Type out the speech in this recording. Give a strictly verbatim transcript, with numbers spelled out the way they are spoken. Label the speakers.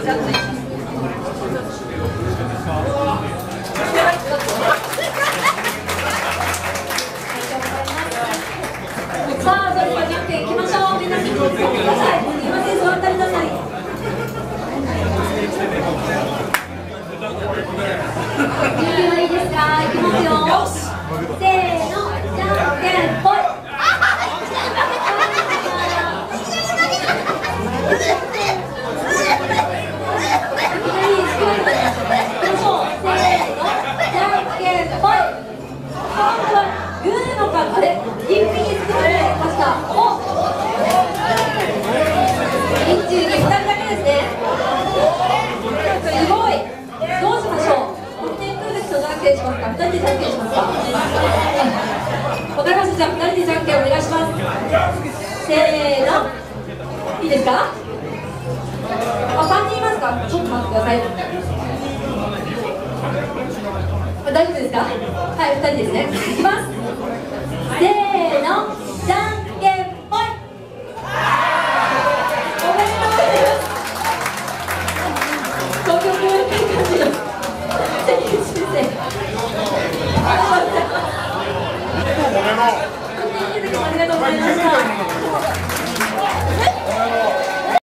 Speaker 1: さあ、それではじゃんけんいきましょう。みんな席に座ってください。すいません、座ってください。準備はいいですか？いきますよ。せーの、じゃんけんぽい。グーの数で一匹作られました。お、一中にふたりだけですね。すごい。どうしましょう。得点来る人じゃんけんしますか。ふたりでじゃんけんしますか。わかりました。じゃあふたりでじゃんけんお願いします。せーの。いいですか。あ、さんにんいますか。ちょっと待ってください。大丈夫ですか。はい、ふたりですね。いきます。